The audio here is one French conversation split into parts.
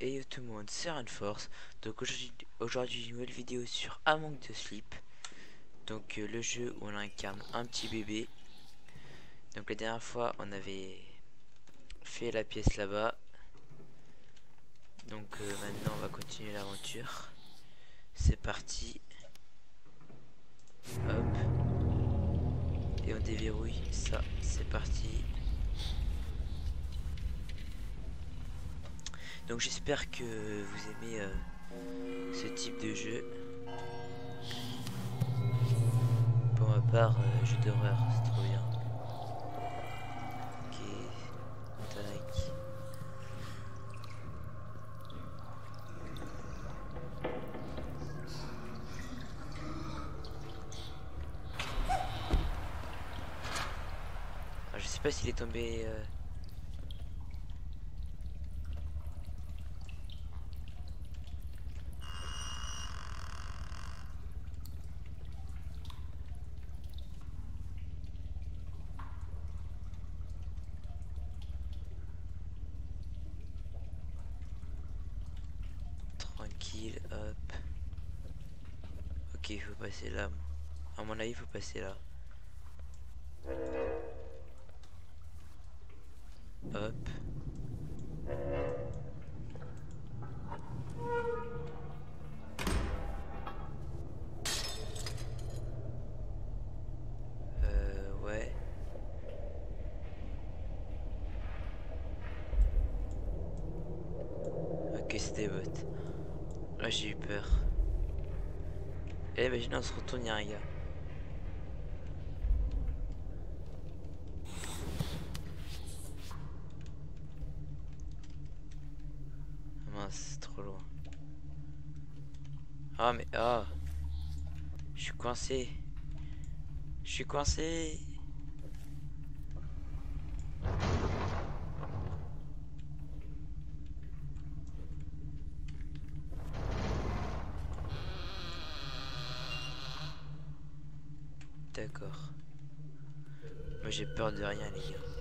Et yo tout le monde, c'est Force. Donc aujourd'hui une nouvelle vidéo sur Among the Sleep. Donc le jeu où on incarne un petit bébé. Donc la dernière fois on avait fait la pièce là-bas. Donc maintenant on va continuer l'aventure. C'est parti. Hop. Et on déverrouille ça. C'est parti. Donc j'espère que vous aimez ce type de jeu. Pour ma part, jeu d'horreur, c'est trop bien. Ok, tac. Alors, je sais pas s'il est tombé. Tranquille, hop. Ok, il faut passer là. À mon avis, il faut passer là. Hop. Ouais. Ok, c'est des bots. Là, j'ai eu peur. Et imagine, on se retourne, y'a un gars. Ah mince, c'est trop loin. Ah, mais. Ah! Je suis coincé. Je suis coincé. D'accord. Moi, j'ai peur de rien, les gars.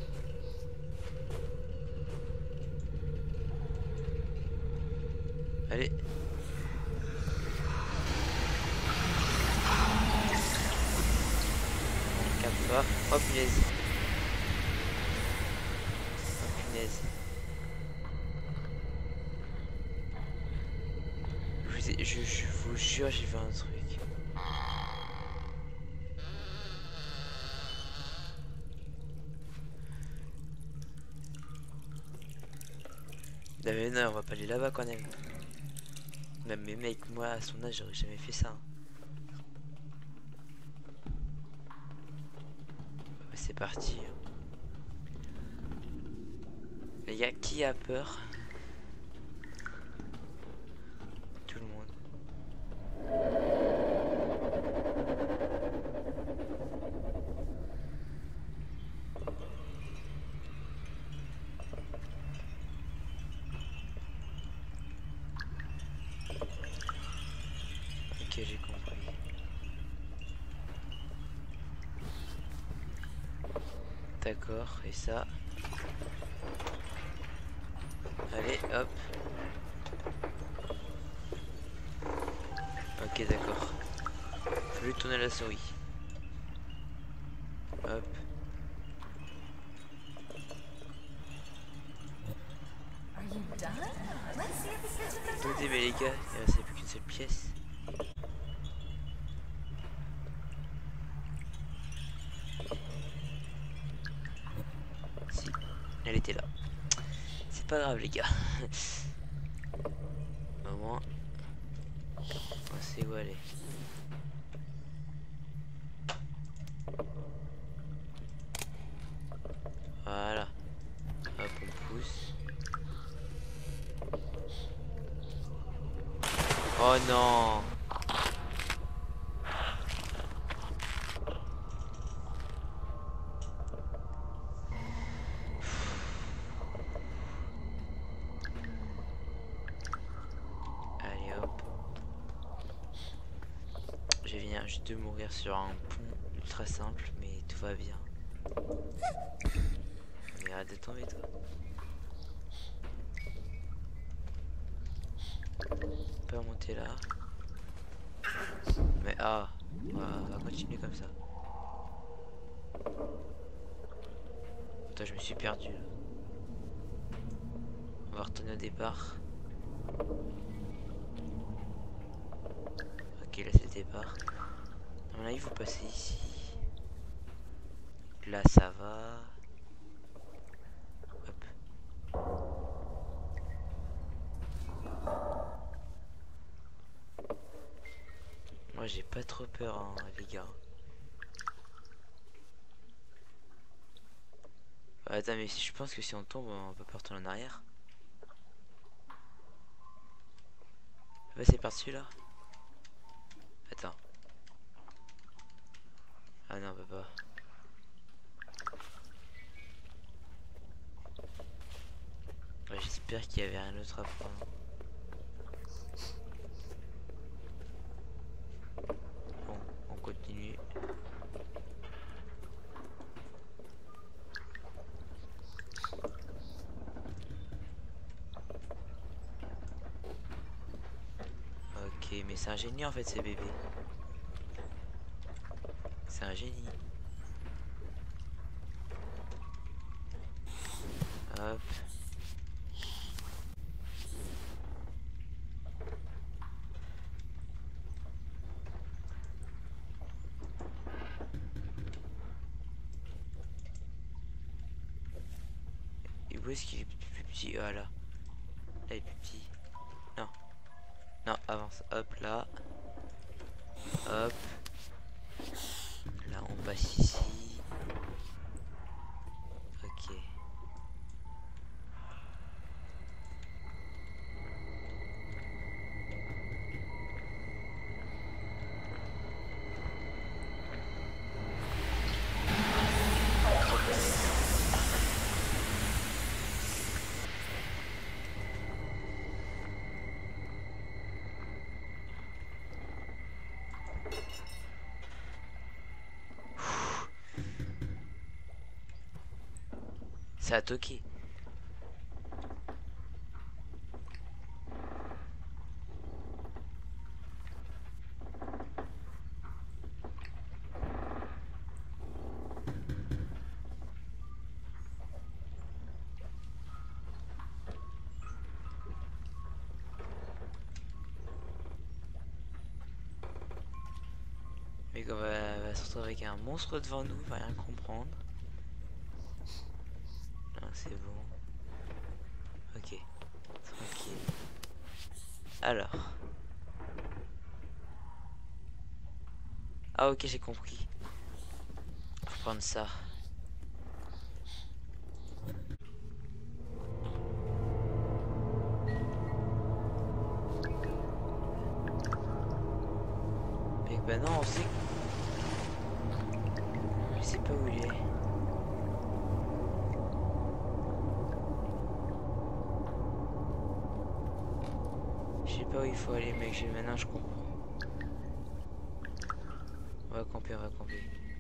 Allez. Calme-toi. Oh punaise. Oh punaise. Je vous jure, j'ai vu un truc. Non mais non, on va pas aller là-bas quand même. Non mais mec, moi à son âge, j'aurais jamais fait ça. Ouais, c'est parti. Les gars, qui a peur? Tout le monde. Ok, j'ai compris. D'accord, et ça. Allez, hop. Ok, d'accord. Faut lui tourner la souris. Hop. Attendez, mais les gars, il ne restait plus qu'une seule pièce. Si, elle était là. C'est pas grave, les gars. Au moins, on sait où aller. Voilà. Hop, on pousse. Oh non! Allez hop. Je viens juste de mourir sur un pont ultra simple, mais tout va bien. Mais arrête de tomber toi. peut remonter là. Mais on va continuer comme ça. Attends, je me suis perdu là. On va retourner au départ. Ok, là c'est le départ. À mon avis, vous passez ici. Là ça va. Hop. Moi j'ai pas trop peur hein, les gars. Attends, mais je pense que si on tombe on peut pas retourner en arrière. Ouais, c'est par-dessus là. Attends. Ah non, on peut pas. Ouais, j'espère qu'il y avait rien d'autre à prendre. Bon, on continue. Ok, mais c'est un génie en fait ces bébés. C'est un génie. Hop. Et où est-ce qu'il est plus petit? Ah là. Là il est plus petit. Non. Non, avance. Hop là. Hop. Là on passe ici. Ok. Ça a toqué. Mais qu'on va se retrouver avec un monstre devant nous, va rien comprendre. Non, c'est bon. Ok. Tranquille. Alors. Ah ok, j'ai compris. Faut prendre ça. Mais bah non, on sait. Je sais pas où il est. Je sais pas où il faut aller, mec. Maintenant je comprends. On va camper, on va camper.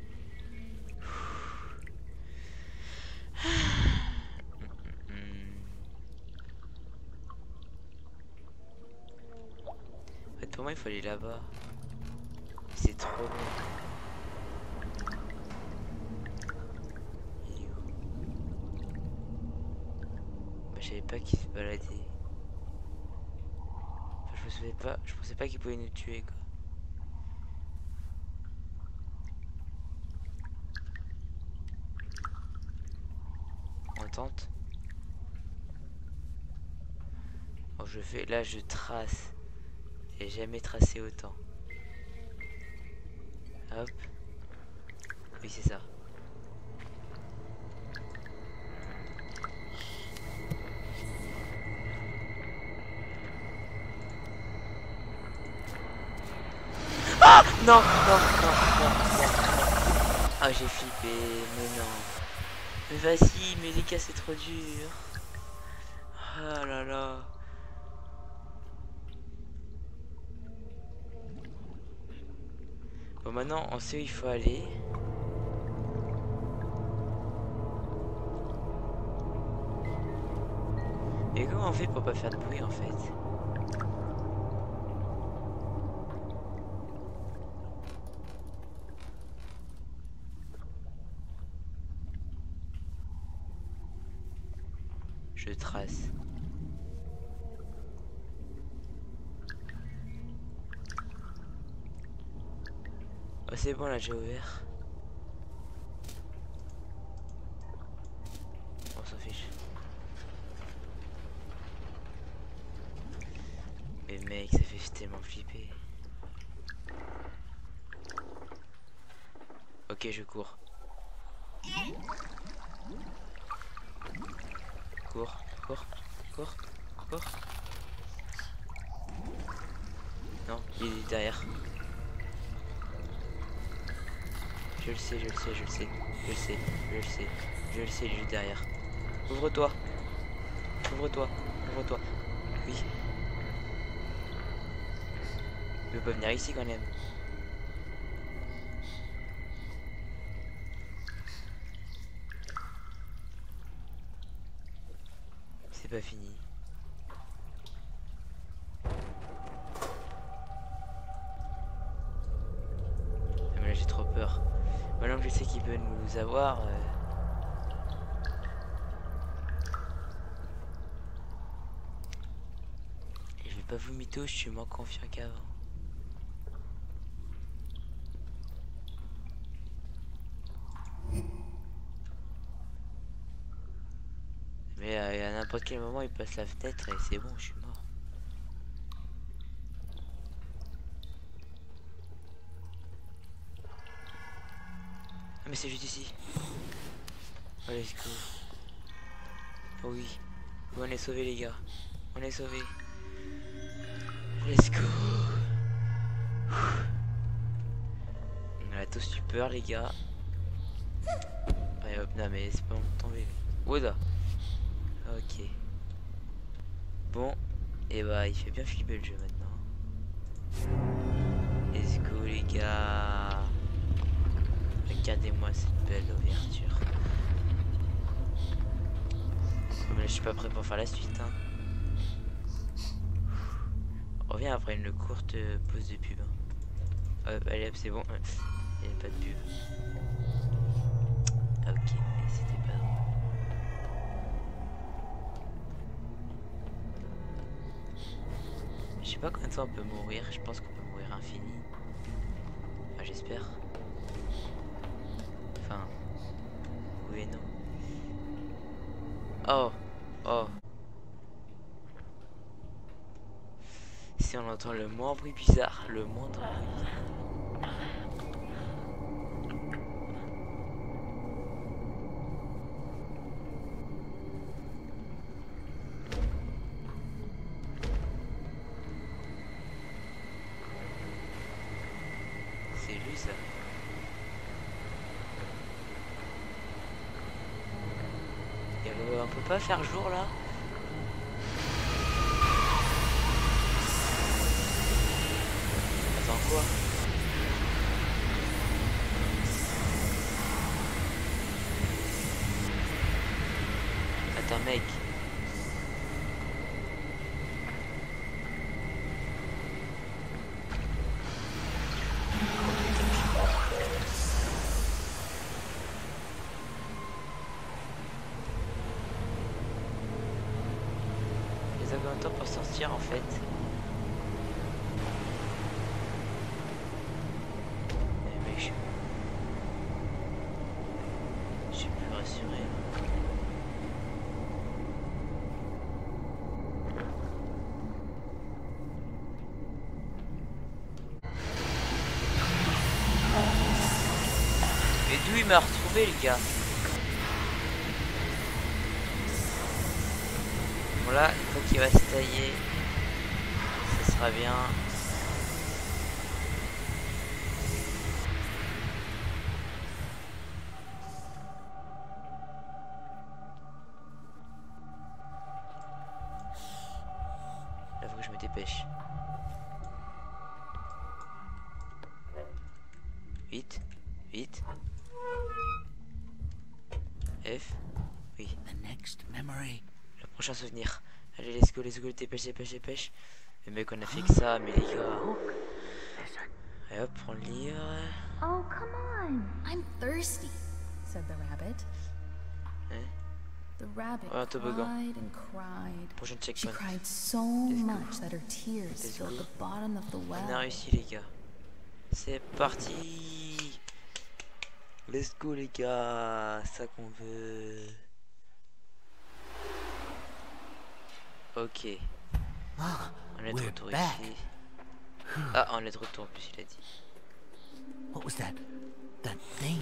En fait, pour moi, il faut aller là-bas. C'est trop loin. Il est où? Bah, je savais pas qu'il se baladait. Enfin, je pensais pas qu'il pouvait nous tuer, quoi. On tente. Bon, là, je trace. J'ai jamais tracé autant. Hop. Oui, c'est ça. Ah non, non, non, non, non. Ah, j'ai flippé, mais non. Mais vas-y, mais les gars, c'est trop dur. Ah là là. Bon, maintenant, on sait où il faut aller. Et comment on fait pour pas faire de bruit, en fait? Je trace. Oh, c'est bon, là j'ai ouvert. On s'en fiche. Mais mec, ça fait tellement flipper. Ok, je cours. Cours, cours, cours, cours. Non, il est derrière. Je le sais, je le sais, je le sais, je le sais, je le sais, je le sais, il est juste derrière. Ouvre-toi. Ouvre-toi, ouvre-toi. Oui. Il veut pas venir ici quand même. C'est pas fini. Ah, mais là j'ai trop peur. Maintenant que je sais qu'il peut nous avoir. Je vais pas vous mytho, je suis moins confiant qu'avant. Mais à n'importe quel moment il passe la fenêtre et c'est bon, je suis mort. Ah mais c'est juste ici. Oh let's go. Oh oui. On est sauvés les gars. On est sauvés. Let's go. On a tous eu peur les gars. Allez hop, non mais c'est pas mon tomber. Oda. Ok. Bon. Et bah il fait bien flipper le jeu maintenant. Let's go les gars. Regardez-moi cette belle ouverture. Mais là, je suis pas prêt pour faire la suite. Hein. On revient après une courte pause de pub. Hein. Allez hop, c'est bon. Il n'y a pas de pub. Ok, c'était pas drôle. Je sais pas combien de temps on peut mourir. Je pense qu'on peut mourir infini. Enfin, j'espère. Enfin. Oui et non. Oh. Oh. Si on entend le moindre bruit bizarre, le moindre bruit. C'est lui ça. On peut pas faire jour là? Attends quoi? Attends mec. Les combien de temps pour sortir en fait? Mais je suis plus rassuré. Mais d'où il m'a retrouvé les gars? Bon là, une fois qu'il va se tailler, ça sera bien. Là, faut que je me dépêche. Vite, vite. F, oui. Le prochain souvenir. Allez, let's go, dépêche, dépêche, dépêche. Le mec, on a fait que ça, mais les gars. Et hop, prends le livre. Oh, come on. I'm thirsty, said the rabbit. Hein? The rabbit Oh, un toboggan. cried and cried. Prochain She checkpoint. cried so Let's go. much that her tears Let's filled go. the bottom of the On a well. réussi les gars. C'est parti. Let's go les gars. Ça qu'on veut. Ok. On est de retour ici. Ah, on est de retour en plus il a dit. What was that? That thing?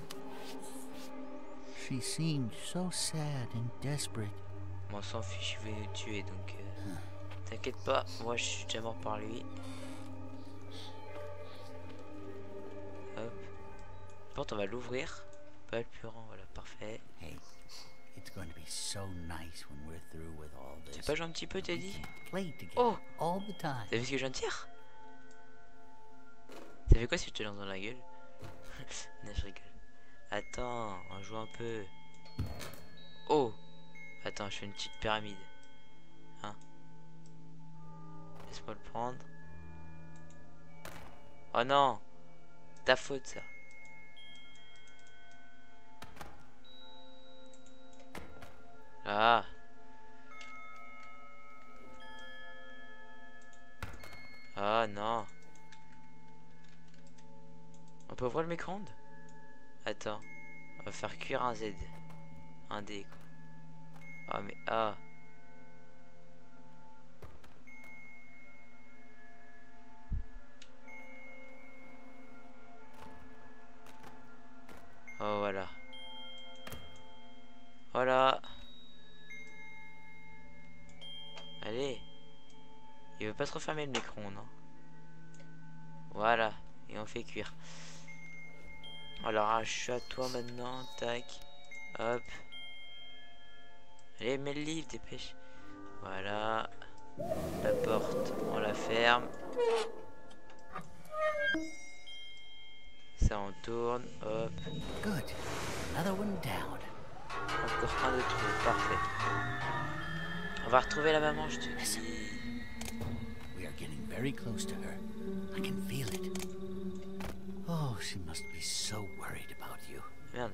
She seemed so sad and desperate. Bon, on s'en fiche, je vais nous tuer donc. T'inquiète pas, moi je suis déjà mort par lui. Hop. Porte, on va l'ouvrir. Pas le plus grand, voilà, parfait. Hey, it's going to be so nice when we're through with all this. C'est pas joué un petit peu, t'as dit? Play together Oh! all the time. T'as vu ce que je viens de dire? Ça fait quoi si je te lance dans la gueule? Non, je rigole. Attends, on joue un peu. Oh! Attends, je fais une petite pyramide. Hein? Laisse-moi le prendre. Oh non! Ta faute ça. Ah! Ah non! On peut ouvrir le micro-ondes? Attends, on va faire cuire un Z. Un D quoi. Ah mais ah. Oh voilà. Voilà. Allez. Il veut pas trop fermer le micro-ondes. Hein. Voilà. Et on fait cuire. Alors je suis à toi maintenant. Tac. Hop. Allez, mets le livre, dépêche. Voilà. La porte, on la ferme. Ça, on tourne. Hop. Good. Another one down. Encore un de trop. Parfait. On va retrouver la maman, je te dis. We are getting very close to her. I can feel it. Oh, she must be so worried about you. Merde.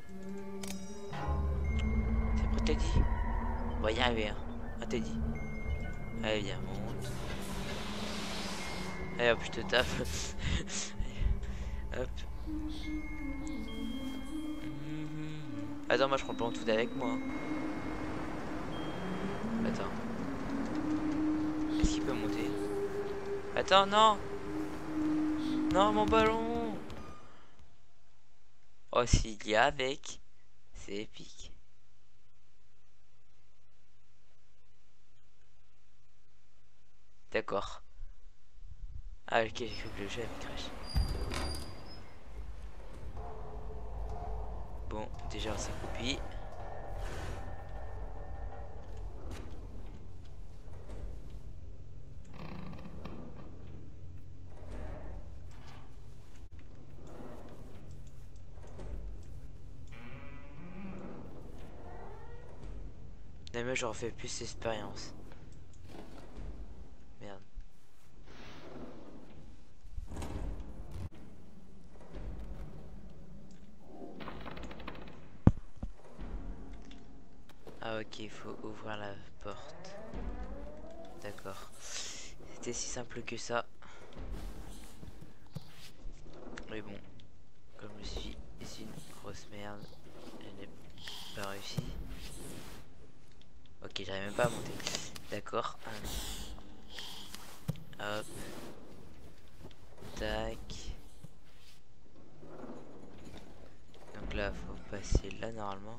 C'est prêt, t'as dit? On va y arriver, hein. Ah, t'as dit. Allez, viens, monte. Allez, hop, je te tape. Hop. Attends, moi je prends le plan tout avec moi. Attends. Est-ce qu'il peut monter? Attends, non! Non, mon ballon! Oh, s'il y a avec, c'est épique. D'accord. Ah, ok, j'ai cru que le jeu avait crash. Bon, déjà on s'accroupit. Non mais j'en refais plus d'expérience. Merde. Ah ok, il faut ouvrir la porte. D'accord. C'était si simple que ça. Mais bon, comme je suis ici une grosse merde, je n'ai pas réussi. Ok, j'arrive même pas à monter. D'accord. Hop. Tac. Donc là, faut passer là normalement.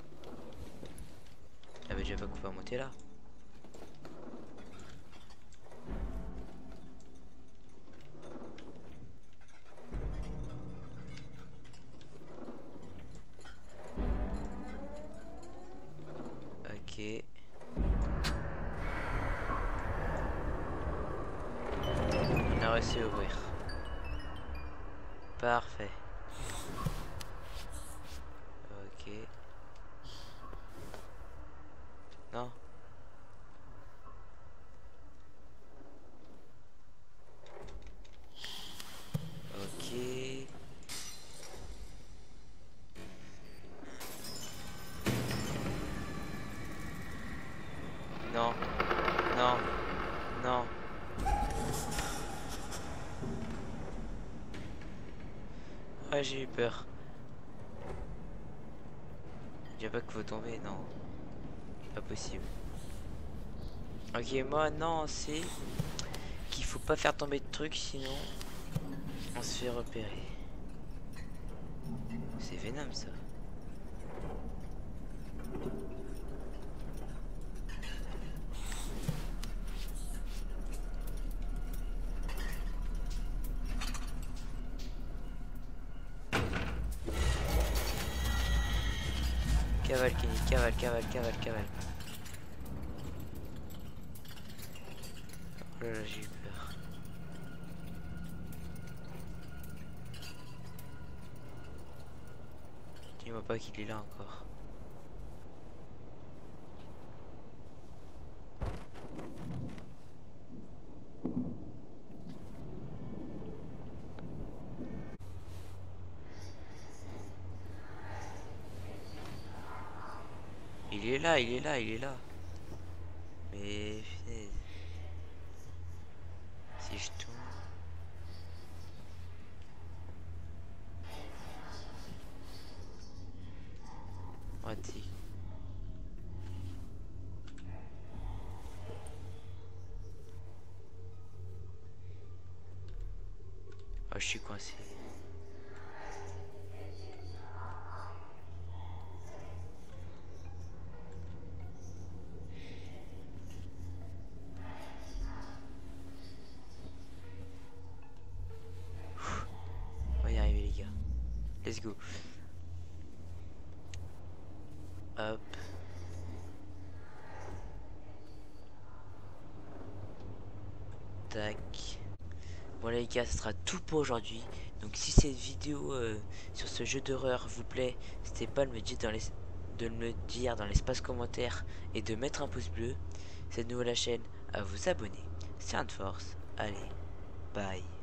Ah mais j'ai pas coupé à monter là. Ok. On a réussi à ouvrir. Parfait. Ok. Non. Ok. Ah, j'ai eu peur. Je dis pas qu'il faut tomber, non. Pas possible. Ok, moi, non, c'est qu'il faut pas faire tomber de trucs, sinon on se fait repérer. C'est Venom, ça. Cavale, Kenny, cavale, cavale, cavale, cavale. Oh là là, j'ai eu peur. Dis-moi pas qu'il est là encore. Il est là, il est là, il est là. Mais punaise. Si je tourne. Raté. Ah, je suis coincé. On va y arriver, les gars. Let's go. Hop. Tac. Bon les gars, ce sera tout pour aujourd'hui. Donc si cette vidéo sur ce jeu d'horreur vous plaît, n'hésitez pas à de me dire dans l'espace commentaire et de mettre un pouce bleu. C'est de nouveau la chaîne, à vous abonner. C'est un de force. Allez, bye.